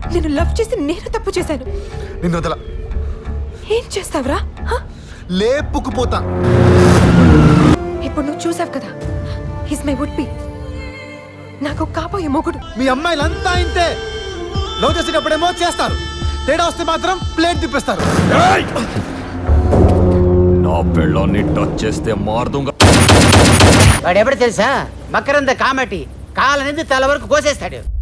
నేను లవ్ చేసి నేను తప్పు చేశాను. నిన్ను వదల. ఏం చేస్తావురా? లేపుకుపోతా. ఇప్పుడు నువ్వు చూసావు కదా, హిస్ మై వుడ్ బి, నాకు కాబోయే మొగుడు. మీ అమ్మాయిలంతా ఇంతే. లవ్ చేసేటప్పుడేమో చేస్తారు, తేడా వస్తే మాత్రం ప్లేట్ తిప్పేస్తారు. నా పెళ్ళాన్ని టచ్ చేస్తే మారుతుంగా. వాడు ఎప్పుడు తెలుసా? మకరంద కామెటి కాలనింది తల వరకు కోసేస్తాడు.